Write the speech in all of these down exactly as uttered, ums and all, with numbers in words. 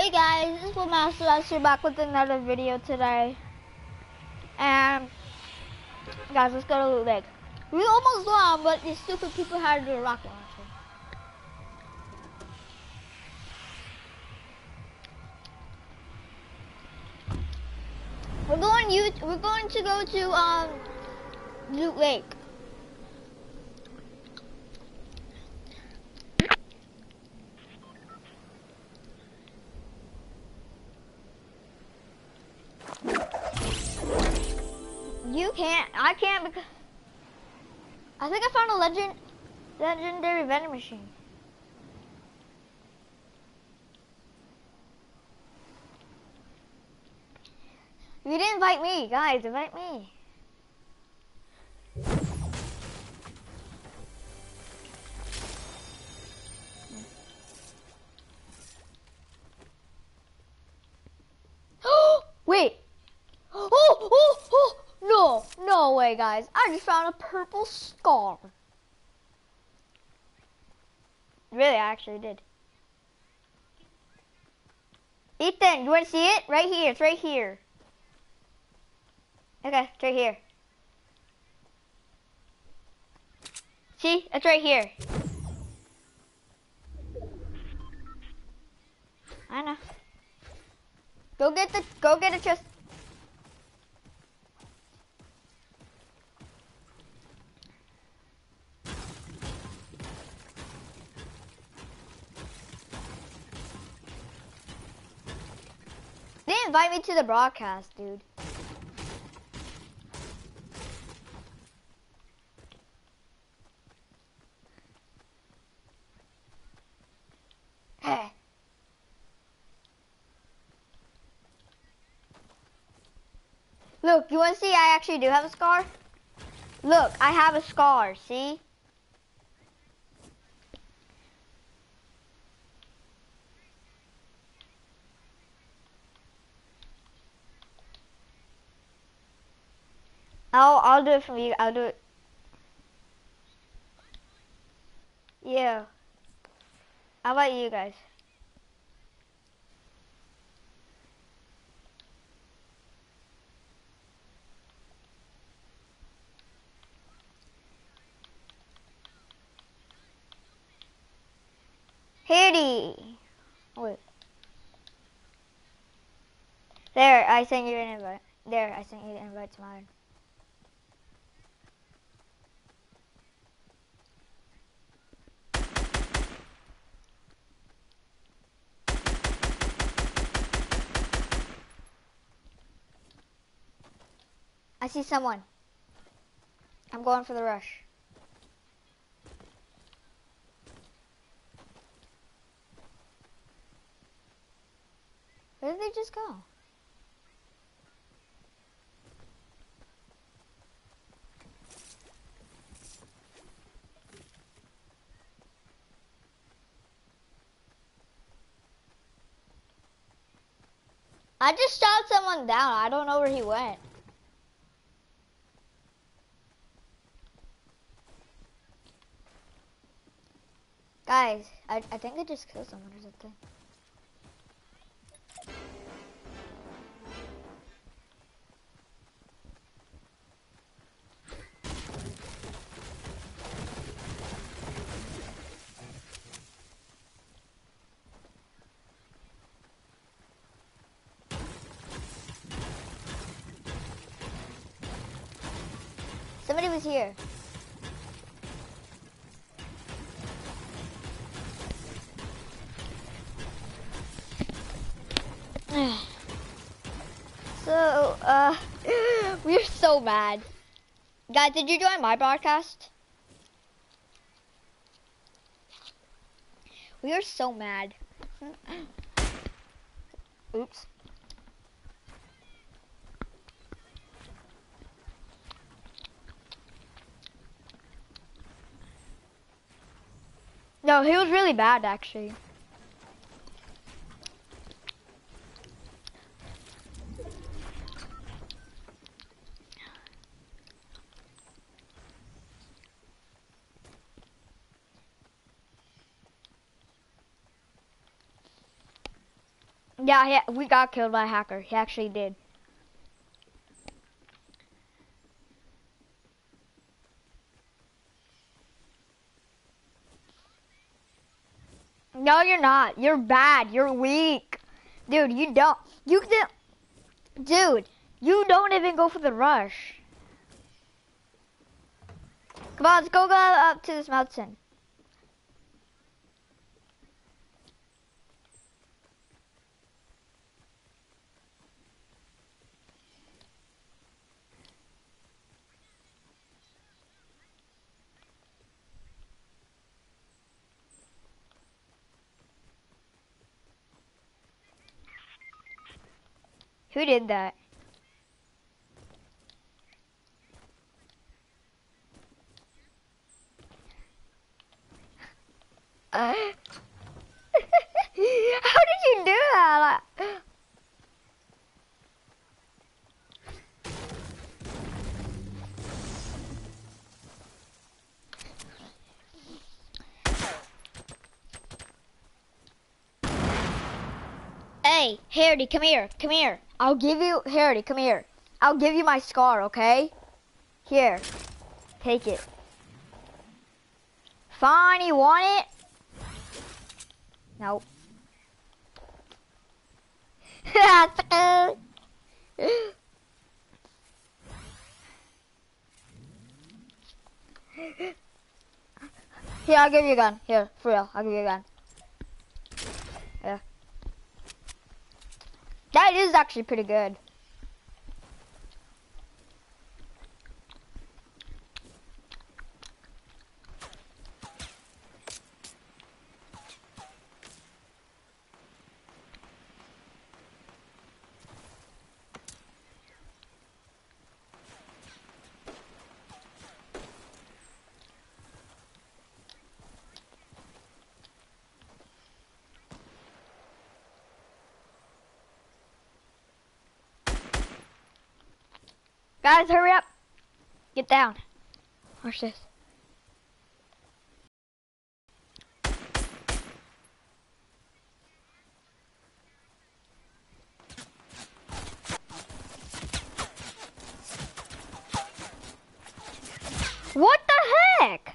Hey guys, this is Master Lester back with another video today. And guys, let's go to Loot Lake. We almost won, but these stupid people had to do a rocket launcher. We're going you we're going to go to um Loot Lake. You can't. I can't because I think I found a legend, legendary vending machine. You didn't invite me, guys. Invite me. Wait. Oh, oh, oh. No, no way, guys. I just found a purple scar. Really, I actually did. Ethan, you want to see it? Right here. It's right here. Okay, it's right here. See? It's right here. I know. Go get the, go get a chest. They didn't invite me to the broadcast, dude. Hey. Look, you want to see I actually do have a scar? Look, I have a scar, see? I'll, I'll do it for you. I'll do it. Yeah. How about you guys? Hitty. Wait. There, I sent you an invite. There, I sent you an invite to mine. I see someone. I'm going for the rush. Where did they just go? I just shot someone down. I don't know where he went. Guys, I, I think I just killed someone or something. Somebody was here. So, uh, we're so mad. Guys, did you join my broadcast? We are so mad. Oops. No, he was really bad, actually. Yeah, yeah, we got killed by a hacker. He actually did. No, you're not. You're bad. You're weak. Dude, you don't. You can. Dude, you don't even go for the rush. Come on, let's go, go up to this mountain. Who did that? Uh, How did you do that? Like, hey, Harry, come here, come here. I'll give you, Harry, come here. I'll give you my scar, okay? Here, take it. Fine, you want it? Nope. Here, I'll give you a gun. Here, for real, I'll give you a gun. Yeah. That is actually pretty good. Guys, hurry up. Get down. Watch this. What the heck?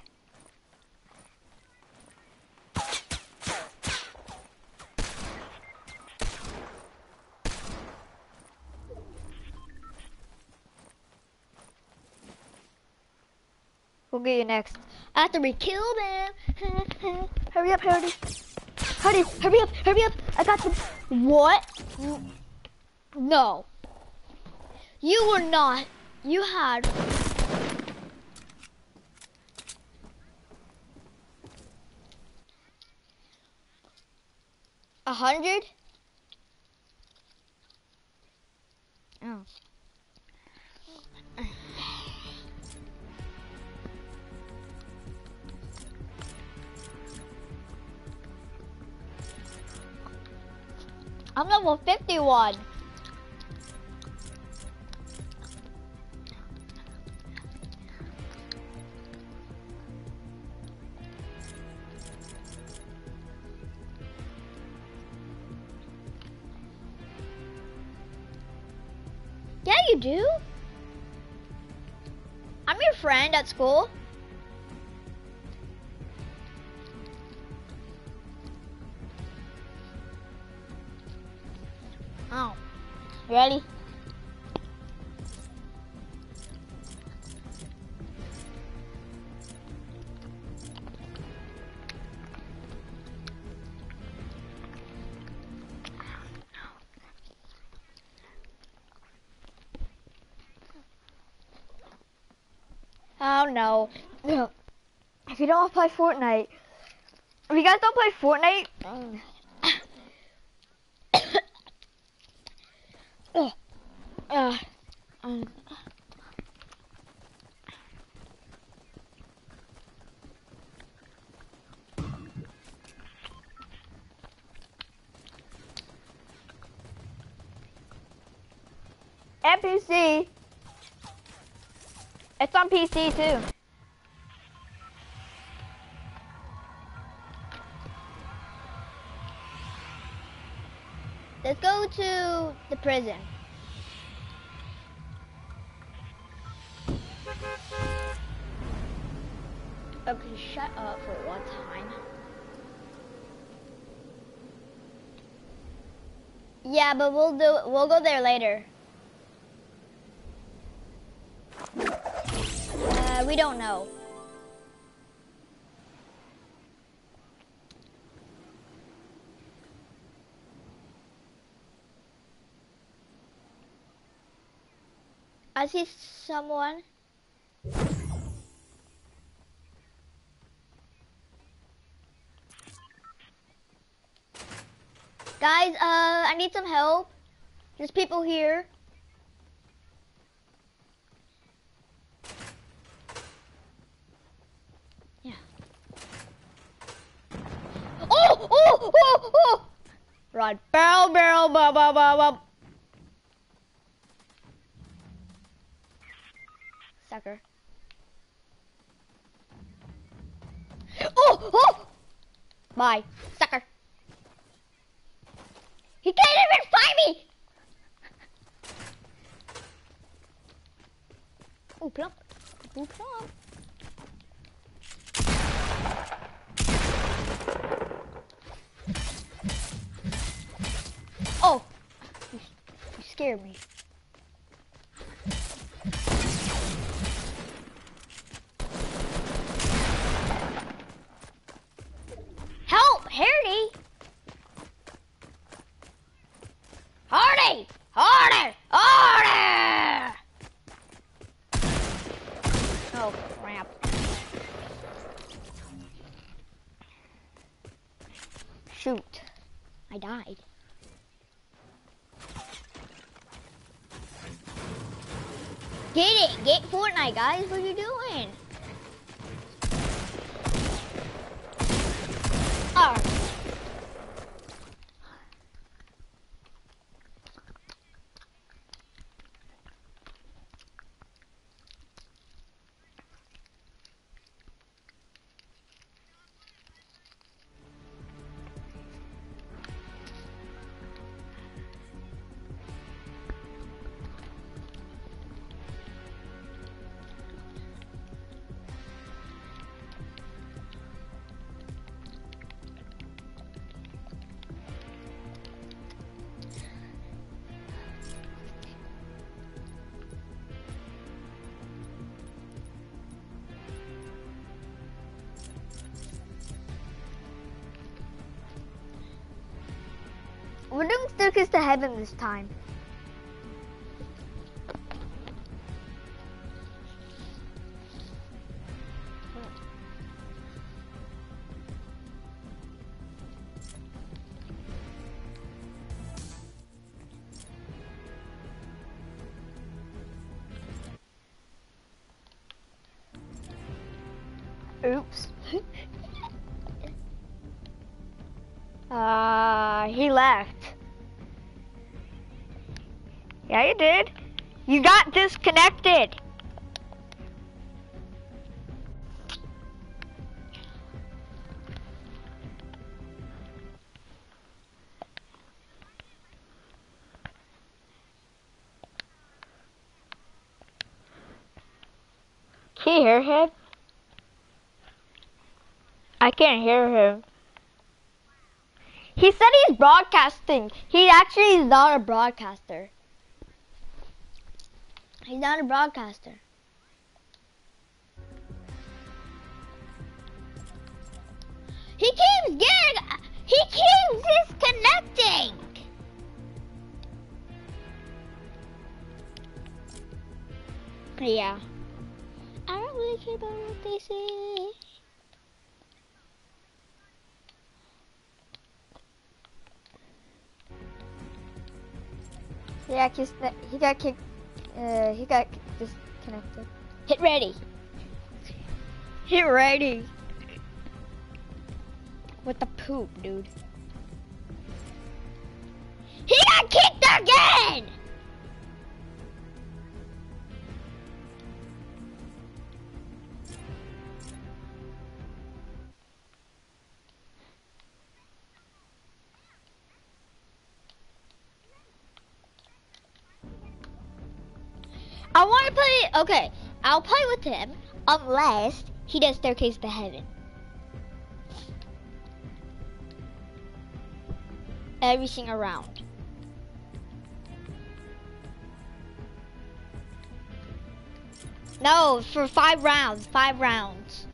We'll get you next. After we kill them. Hurry up, hurry. Hurry, hurry up, hurry up. I got them. What? No. You were not. You had. A hundred? Oh. I'm level fifty-one. Yeah, you do. I'm your friend at school. Oh, you ready? Oh no. If you don't play Fortnite, if you guys don't play Fortnite, um, uh, uh, um, and P C. It's on P C too. Let's go to the prison. Okay, shut up for one time. Yeah, but we'll do. We'll go there later. Uh, we don't know. I see someone. Guys, uh, I need some help. There's people here. Yeah. Oh, oh, oh, oh! Run, barrel, barrel, bum, bum, bum, bum. Sucker. Oh, oh! Bye, sucker. He can't even find me! Oh, plump. Oh, plump. Oh! You, you scared me. Help! Hardy! Hardy! Hardy! Hardy! Oh, crap. Shoot. I died. Get it! Get Fortnite, guys! What are you doing? Oh. We're doing Staircase to Heaven this time. Oops. uh, he left. Yeah, you did. You got disconnected. Can you hear him? I can't hear him. He said he's broadcasting. He actually is not a broadcaster. He's not a broadcaster. He keeps getting, he keeps disconnecting. Yeah. I don't really care about what they say. Yeah, cause he got kicked. Uh, he got disconnected. Hit ready. Hit ready. What the poop, dude? He got kicked again! I want to play. Okay, I'll play with him unless he does Staircase to Heaven. Every single round. No, for five rounds. Five rounds.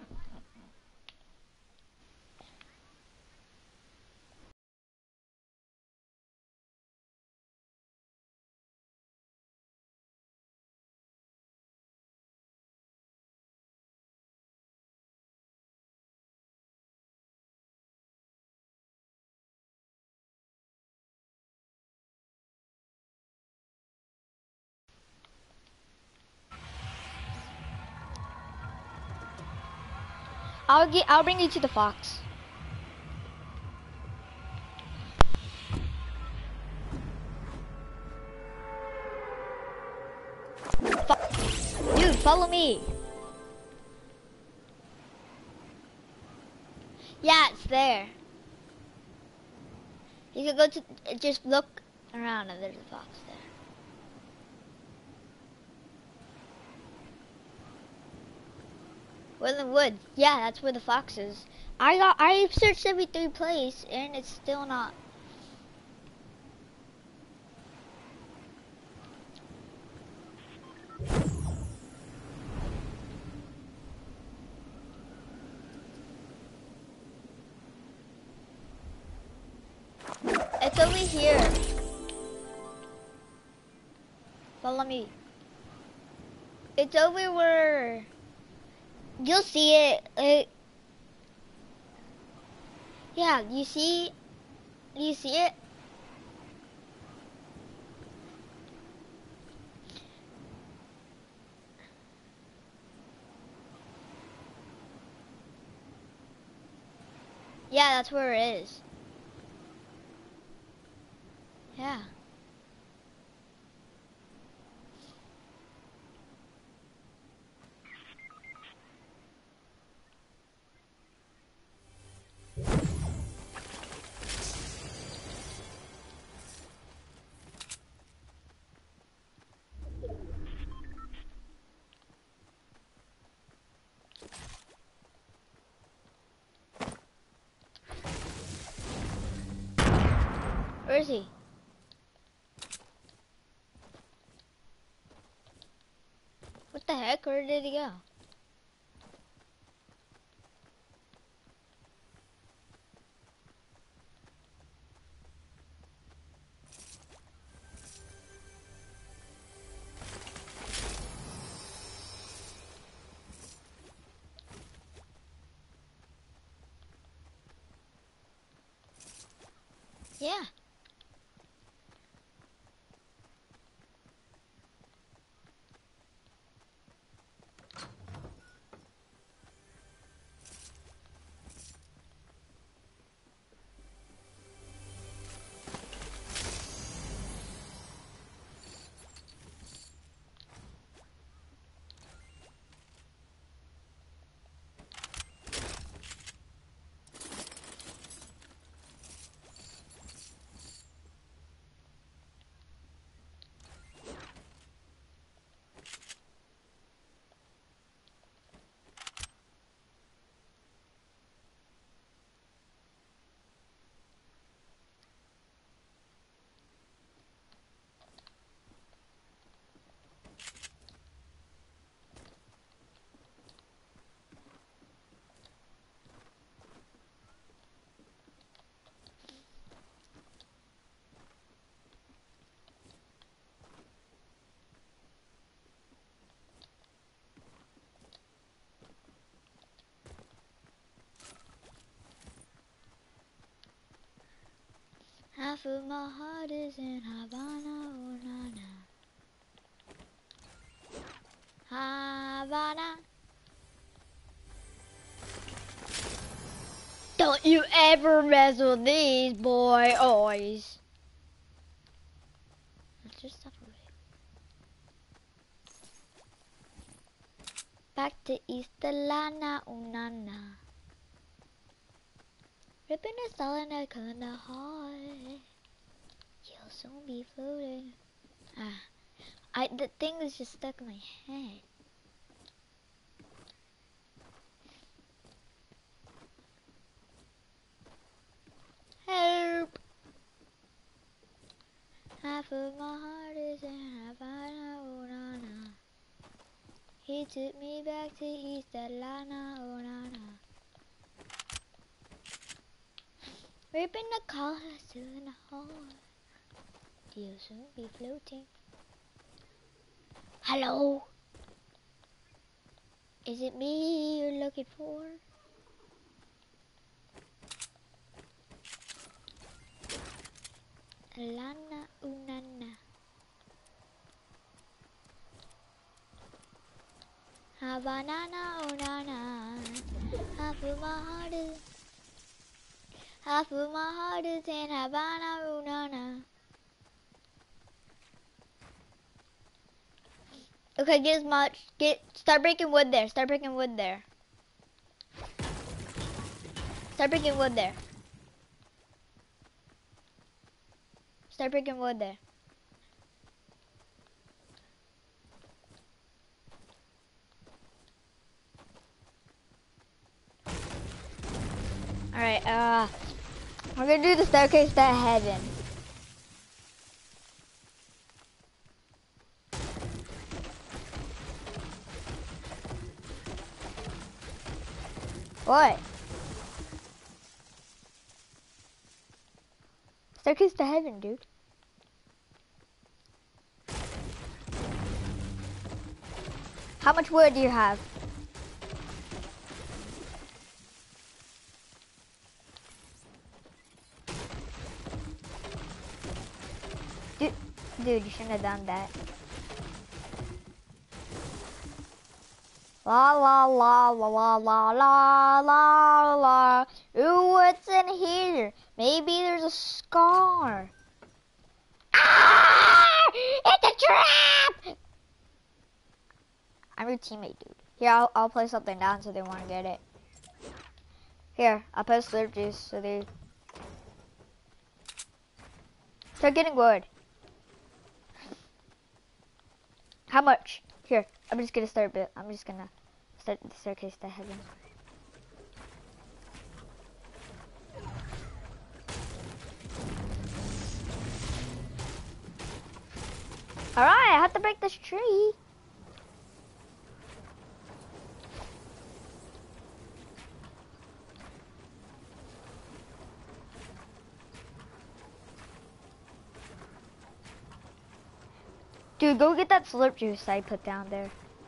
I'll get. I'll bring you to the fox. Fo Dude, follow me. Yeah, it's there. You can go to. Just look around, and there's a fox there. We're in the woods. Yeah, that's where the fox is. I got. I searched every three places, and it's still not. It's over here. Follow me. It's over where. You'll see it. it. Yeah, you see. You see it? Yeah, that's where it is. Yeah. Where is he? What the heck? Where did he go? Yeah. Half of my heart is in Havana, oh na na. Havana. Don't you ever mess with these boys. Let's just stop away. Back to East Alana, oh na na. Ripping a stall in a kinda hot. You'll soon be floating. Ah. I the thing is just stuck in my head. Help! Half of my heart is in Havana, oh na na. He took me back to East Atlanta, oh na na. Ripping the colors to the heart. You'll soon be floating. Hello? Is it me you're looking for? Atlanta, oh na na. Havana, oh na na. Half of my heart is Half of my heart is in Havana, oh na na. Okay, get as much. Get start breaking wood there. Start breaking wood there. Start breaking wood there. Start breaking wood there. All right. Uh, we're gonna do the staircase to heaven. What? Staircase to heaven, dude. How much wood do you have? Dude, dude, you shouldn't have done that. La la la la la la la la la. Ooh, what's in here? Maybe there's a scar. Ah! It's a trap! I'm your teammate, dude. Here, I'll, I'll play something down so they want to get it. Here, I'll put slurp juice so they start getting wood. How much? Here, I'm just gonna start. I'm just gonna start the staircase to heaven. All right, I have to break this tree. Dude, go get that slurp juice I put down there.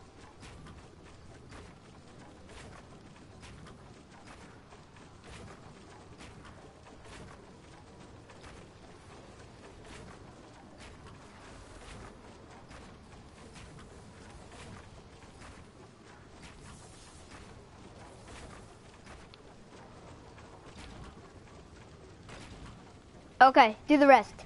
Okay, do the rest.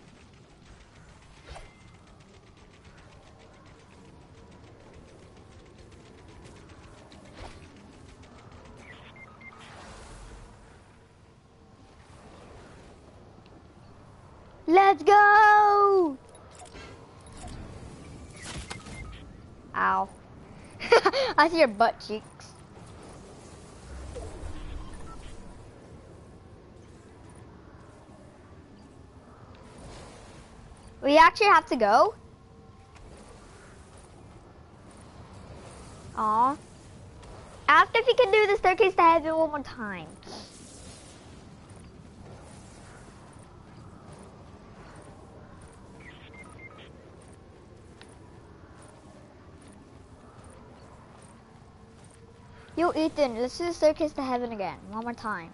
Let's go! Ow. I see your butt cheeks. We actually have to go? Aw. Ask if you can do the staircase to heaven one more time. Yo, Ethan, let's do the staircase to heaven again, one more time.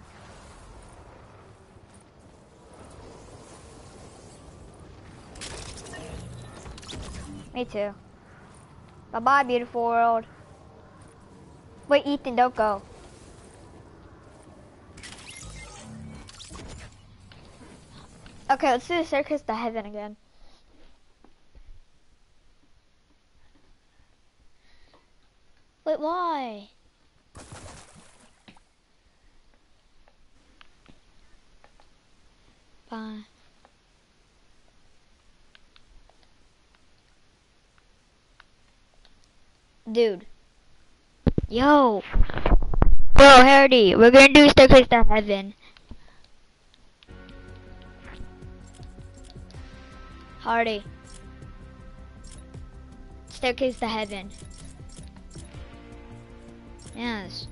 Me too. Bye-bye, beautiful world. Wait, Ethan, don't go. Okay, let's do the staircase to heaven again. Wait, why? Bye. Dude. Yo. Bro, Hardy, we're gonna do Staircase to Heaven. Hardy. Staircase to Heaven. Yes.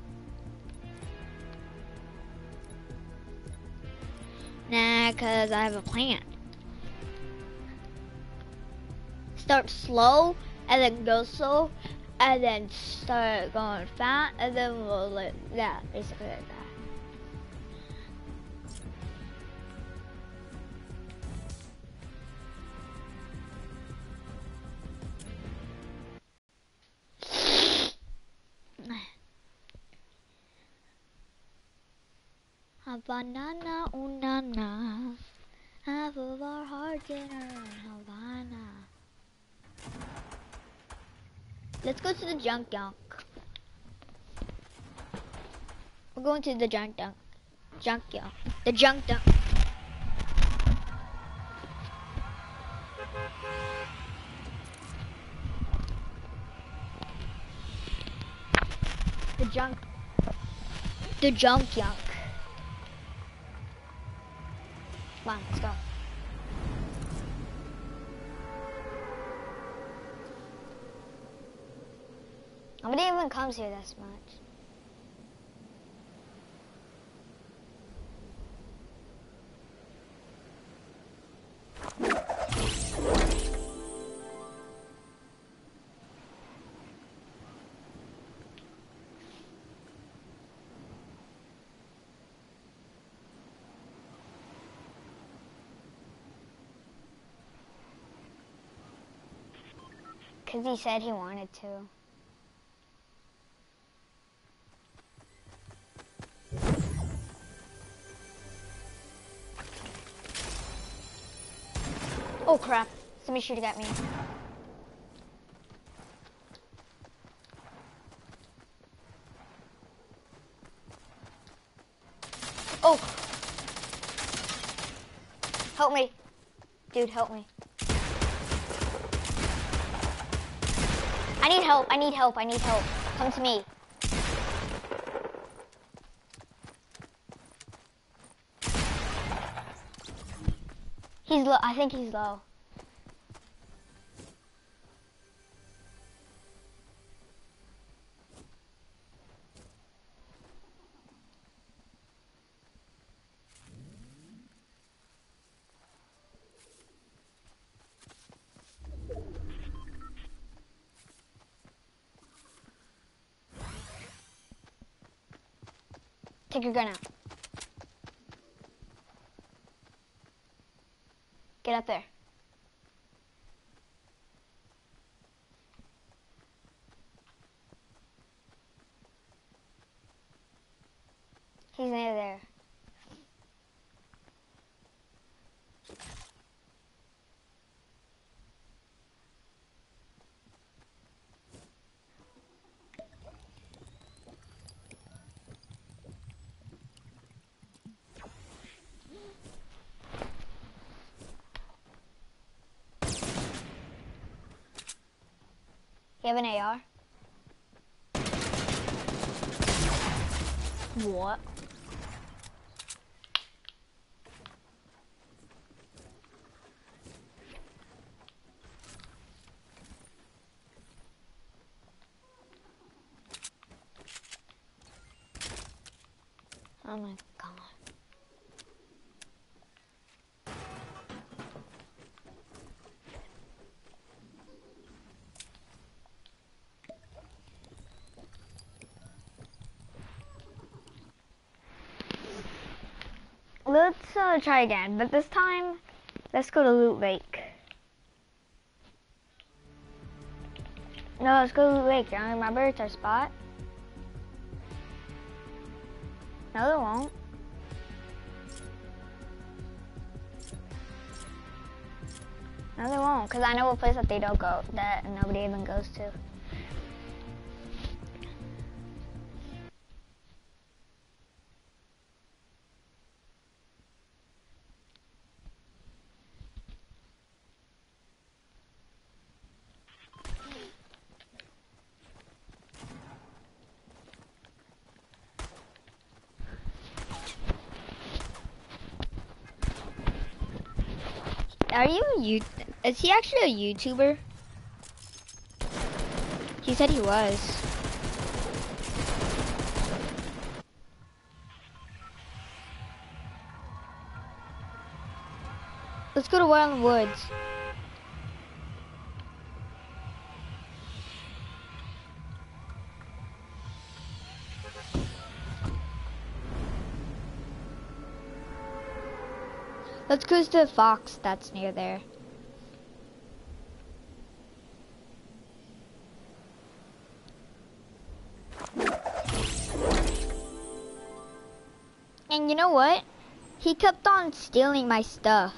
Nah, cause I have a plan. Start slow, and then go slow, and then start going fast, and then we'll let, yeah, basically like that. Havana, unana, half of our heart dinner in Havana. Let's go to the junk dunk. We're going to the junk dunk. Junk dunk. The junk dunk. The junk. The junk dunk. Come on, let's go. Nobody even comes here this much. Because he said he wanted to. Oh crap, somebody shooting at me. Oh! Help me. Dude, help me. I need help, I need help, I need help. Come to me. He's low, I think he's low. Take your gun out. Get up there. He's near there. You have an A R? What? Oh my god. Let's uh, try again, but this time, let's go to Loot Lake. No, let's go to Loot Lake. Don't remember, it's our spot. No, they won't. No, they won't, because I know a place that they don't go, that nobody even goes to. are you a you? Is he actually a YouTuber? He said he was. Let's go to Wild Woods. Let's cruise to the fox that's near there. And you know what? He kept on stealing my stuff.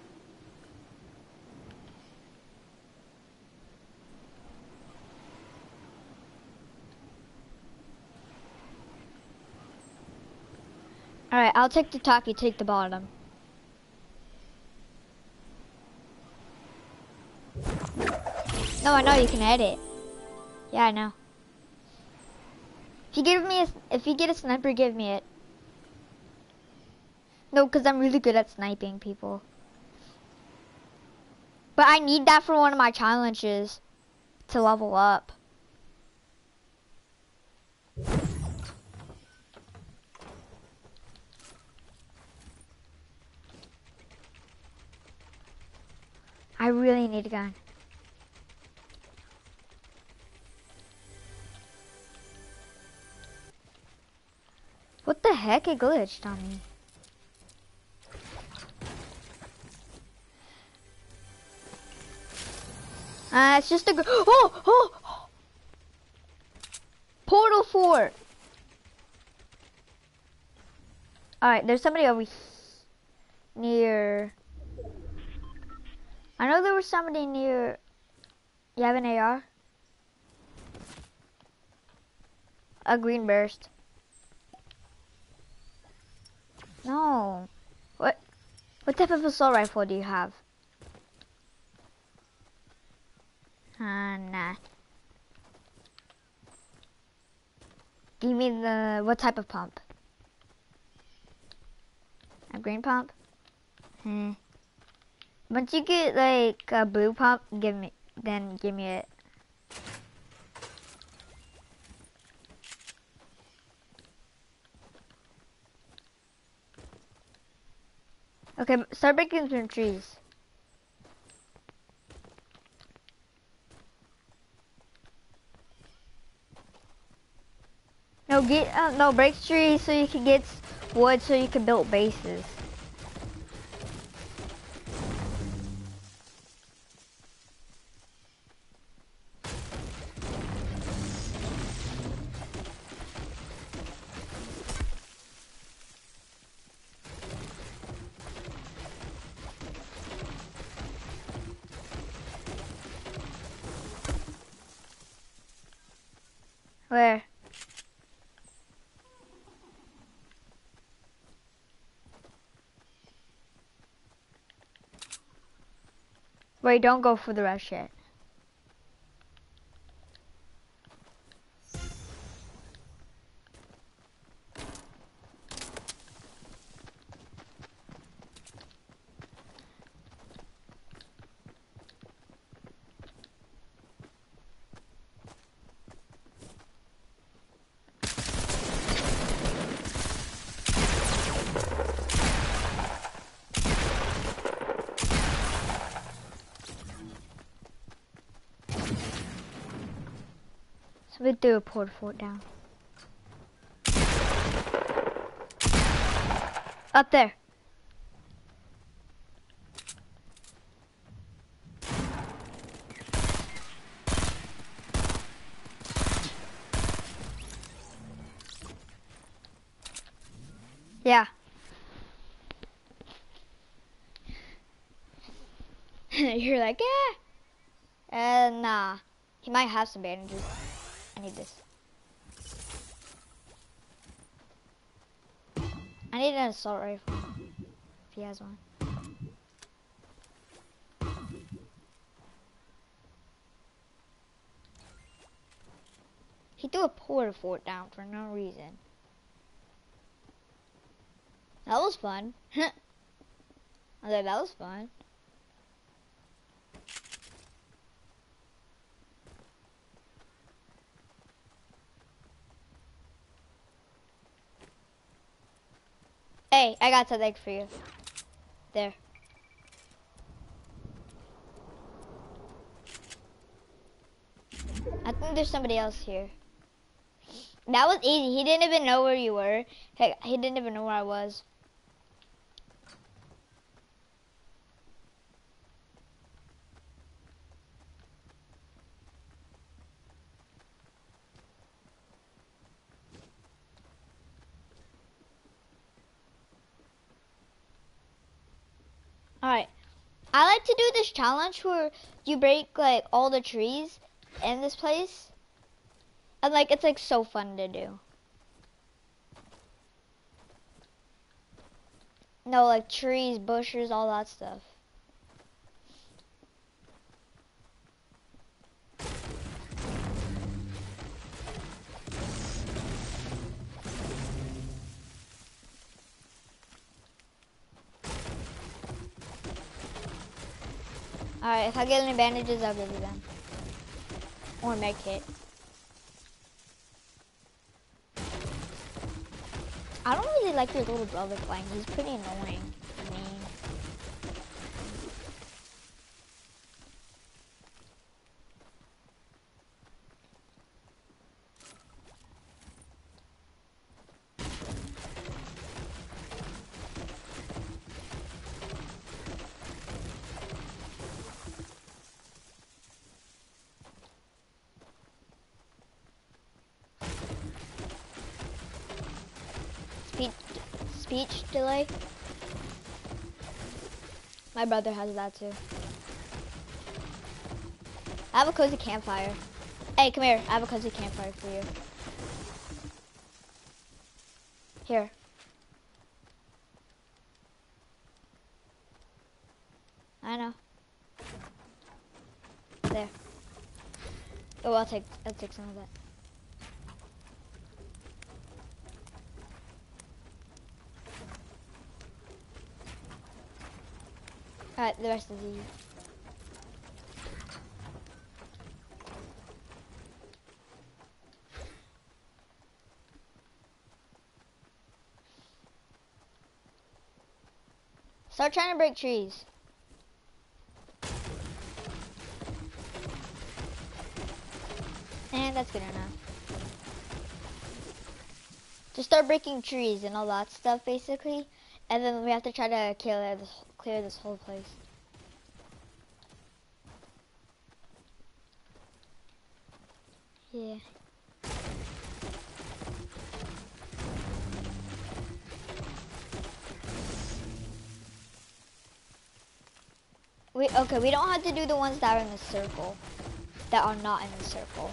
Alright, I'll take the top, you take the bottom. No, I know you can edit. Yeah, I know. If you give me a, if you get a sniper, give me it. No, because I'm really good at sniping people. But I need that for one of my challenges to level up. I really need a gun. What the heck? It glitched on me. Uh, it's just a gr- oh, oh! Portal four! Alright, there's somebody over near... I know there was somebody near... You have an A R? A green burst. No. What? What type of assault rifle do you have? Uh, nah. Give me the, what type of pump? A green pump? Hmm. Once you get like a blue pump, give me, then give me it. Okay, start breaking some trees. No, get uh, no break trees so you can get wood so you can build bases. Where? Wait, don't go for the rush yet. So we do a port fort down. Up there. Yeah. You're like, yeah. Uh, nah. He might have some bandages. I need this. I need an assault rifle. If he has one. He threw a porta fort down for no reason. That was fun. I was like, that was fun. Hey, I got something for you. There. I think there's somebody else here. That was easy. He didn't even know where you were. He, he didn't even know where I was. Alright. I like to do this challenge where you break like all the trees in this place. And like it's like so fun to do. No, like trees, bushes, all that stuff. Alright, if I get any bandages, I'll give you them. Or med kit. I don't really like your little brother playing. He's pretty annoying to me. Speech, speech delay. My brother has that too. I have a cozy campfire. Hey, come here. I have a cozy campfire for you. Here. I know. There. Oh, I'll take I'll take some of that. Alright, the rest of these. Start trying to break trees. And that's good enough. Just start breaking trees and all that stuff, basically. And then we have to try to clear this, clear this whole place. Yeah. We, okay, we don't have to do the ones that are in the circle. That are not in the circle.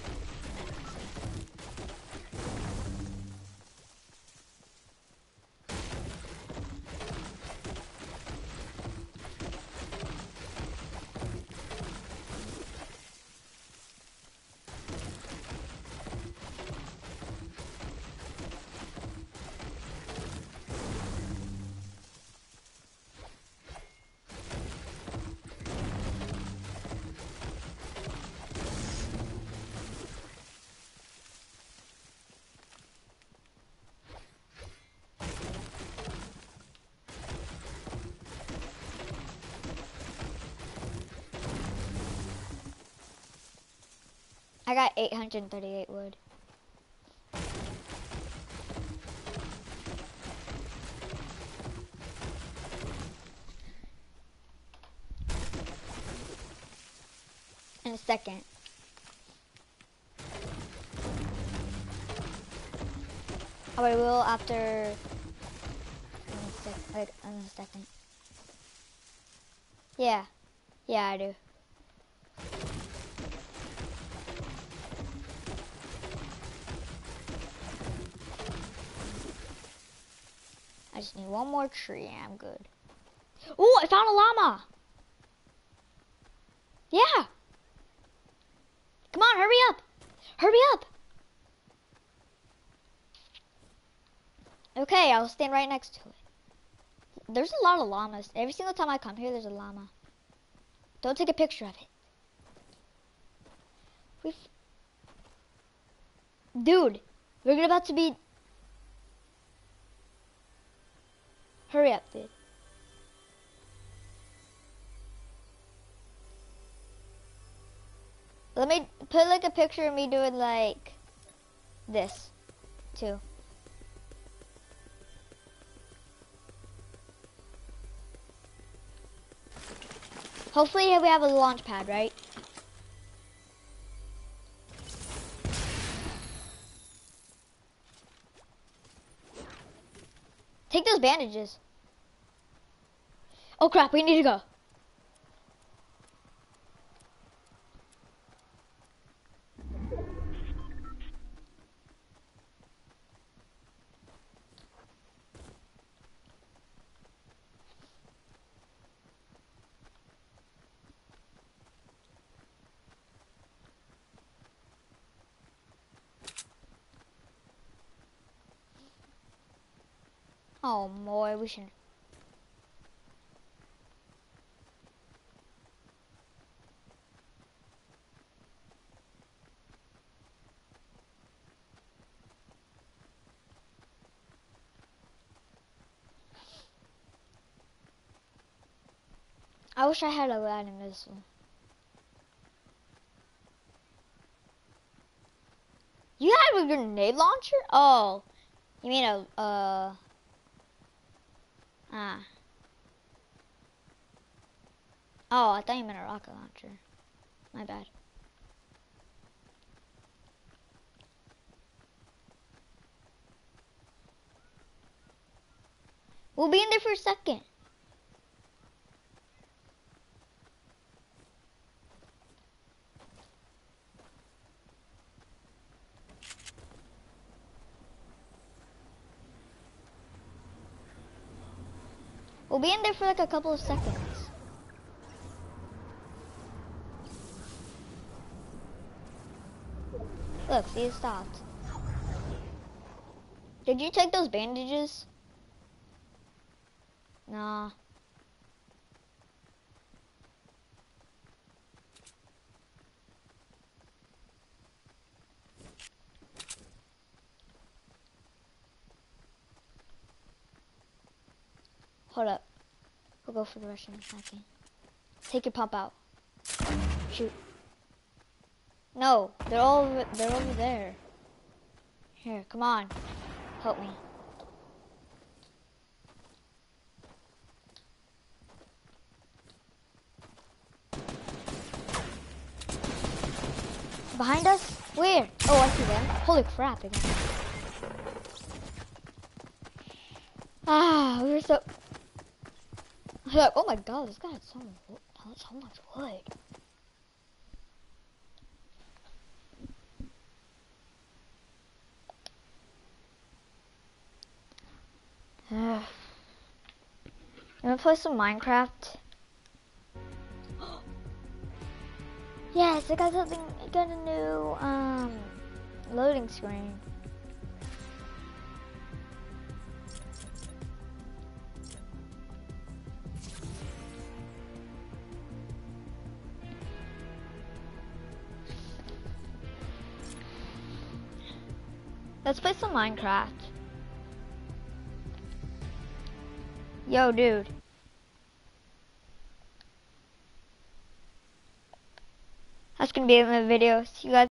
I got eight hundred thirty-eight wood. In a second. Oh, I will after. In a sec, like in a second. Yeah, yeah, I do. I just need one more tree and I'm good. Oh, I found a llama. Yeah. Come on, hurry up. Hurry up. Okay, I'll stand right next to it. There's a lot of llamas. Every single time I come here, there's a llama. Don't take a picture of it. We've... Dude, we're about to be... Hurry up, dude. Let me put like a picture of me doing like this too. Hopefully we have a launch pad, right? Take those bandages. Oh crap, we need to go. Oh boy, we should. I wish I had a landing missile. You have a grenade launcher? Oh, you mean a uh ah. Oh, I thought you meant a rocket launcher. My bad. We'll be in there for a second. We'll be in there for like a couple of seconds. Look, see, it stopped. Did you take those bandages? Nah. Hold up. We'll go for the Russian attacking. Take your pump out. Shoot. No, they're all over, they're over there. Here, come on. Help me. Behind us? Where? Oh, I see them. Holy crap, again. Ah, we were so... I was like, oh my god, this guy had so much, so much wood. I'm gonna play some Minecraft. Yes, I got something, I got a new um loading screen. Let's play some Minecraft. Yo, dude. That's gonna be it in the video. See you guys.